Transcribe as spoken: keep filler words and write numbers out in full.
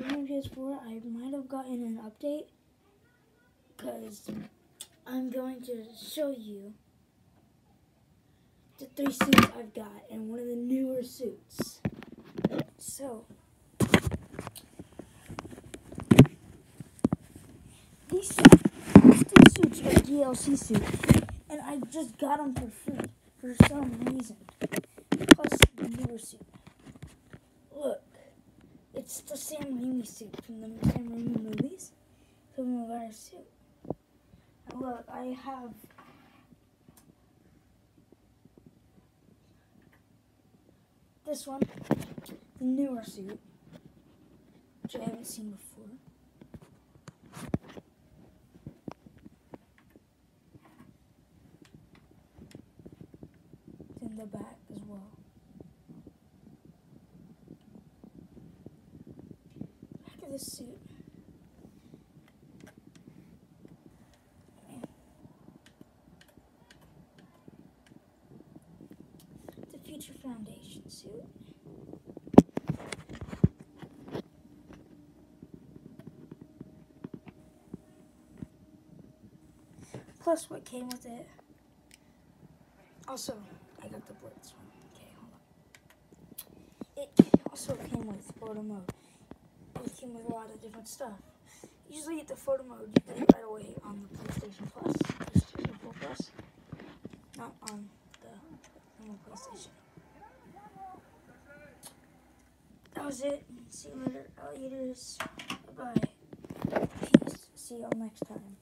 my P S four, I might have gotten an update because I'm going to show you the three suits I've got and one of the newer suits. So, these, these two suits are D L C suits, and I just got them for free for some reason. Plus the newer suit. Look, it's the Sam Raimi suit from the Sam Raimi movies. From the better suit. Now look, I have this one, the newer suit, which I haven't seen before. It's in the back as well. Back of this suit. The Future Foundation suit. Plus what came with it. Also, I got the Blitz one. Okay, hold on. It also came with photo mode. It came with a lot of different stuff. Usually at the photo mode, you get it right away on the PlayStation Plus. PlayStation four Plus. Not on the normal PlayStation. That was it. See you later, alligators. Bye-bye. Peace. See y'all next time.